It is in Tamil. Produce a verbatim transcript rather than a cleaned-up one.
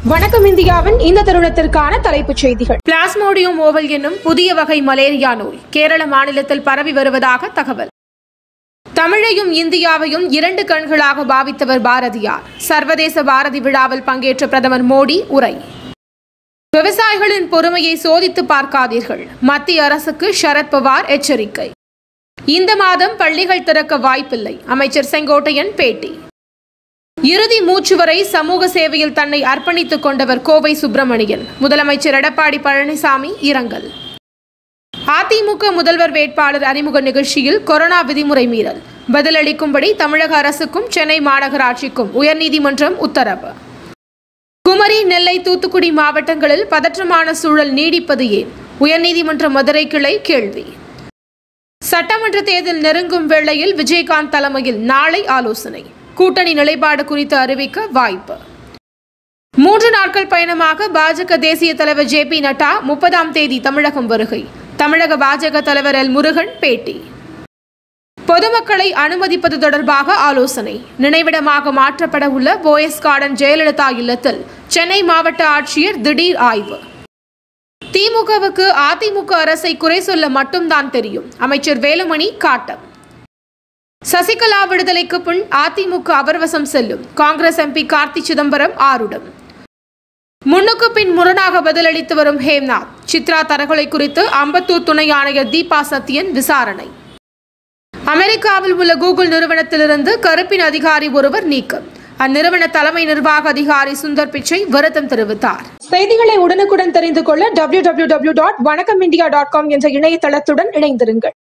வணக்கம் இந்தியாவின் இந்த தருணத்திற்கான தலைப்புச் செய்திகள். பிளாஸ்மோடியம் ஓவல் என்னும் புதிய வகை மலேரியா நோய் கேரள மாநிலத்தில் பரவி வருவதாக தகவல். தமிழையும் இந்தியாவையும் இரண்டு கண்களாக பாவித்தவர் பாரதியார். சர்வதேச பாரதி விழாவில் பங்கேற்ற பிரதமர் மோடி உரை. விவசாயிகளின் பொறுமையை சோதித்து பார்க்காதீர்கள், மத்திய அரசுக்கு சரத்பவார் எச்சரிக்கை. இந்த மாதம் பள்ளிகள் திறக்க வாய்ப்பில்லை, அமைச்சர் செங்கோட்டையன் பேட்டி. இறுதி மூச்சு வரை சமூக சேவையில் தன்னை அர்ப்பணித்துக் கொண்டவர் கோவை சுப்பிரமணியன். முதலமைச்சர் எடப்பாடி பழனிசாமி இரங்கல். அதிமுக முதல்வர் வேட்பாளர் அறிமுக நிகழ்ச்சியில் கொரோனா விதிமுறை மீறல் பதிலளிக்கும்படி தமிழக அரசுக்கும் சென்னை மாநகராட்சிக்கும் உயர்நீதிமன்றம் உத்தரவு. குமரி, நெல்லை, தூத்துக்குடி மாவட்டங்களில் பதற்றமான சூழல் நீடிப்பது ஏன்? உயர்நீதிமன்ற மதுரை கிளை கேள்வி. சட்டமன்ற தேர்தல் நெருங்கும் வேளையில் விஜயகாந்த் தலைமையில் நாளை ஆலோசனை. கூட்டணி நிலைப்பாடு குறித்து அறிவிக்க வாய்ப்பு. மூன்று நாட்கள் பயணமாக பாஜக தேசிய தலைவர் ஜே பி நட்டா முப்பதாம் தேதி தமிழகம் வருகை. தமிழக பாஜக தலைவர் எல் முருகன் பேட்டி. பொதுமக்களை அனுமதிப்பது தொடர்பாக ஆலோசனை. நினைவிடமாக மாற்றப்பட உள்ள போயஸ் கார்டன் ஜெயலலிதா இல்லத்தில் சென்னை மாவட்ட ஆட்சியர் திடீர் ஆய்வு. திமுகவுக்கு அதிமுக அரசை குறை சொல்ல மட்டும்தான் தெரியும், அமைச்சர் வேலுமணி காட்டம். சசிகலா விடுதலைக்கு பின் அதிமுக அவர்வசம் செல்லும், காங்கிரஸ் எம்பி கார்த்தி சிதம்பரம் ஆருடம். முன்னுக்கு பின் முரணாக பதிலளித்து வரும் ஹேம்நாத். சித்ரா தரகொலை குறித்து அம்பத்தூர் துணை ஆணையர் தீபா சத்யன் விசாரணை. அமெரிக்காவில் உள்ள கூகுள் நிறுவனத்திலிருந்து கருப்பின் அதிகாரி ஒருவர் நீக்கம். அந்நிறுவன தலைமை நிர்வாக அதிகாரி சுந்தர் பிச்சை வருத்தம் தெரிவித்தார். செய்திகளை உடனுக்குடன் தெரிந்து கொள்ள W W W dot Vanakkam India dot com என்ற இணையதளத்துடன் இணைந்திருங்கள்.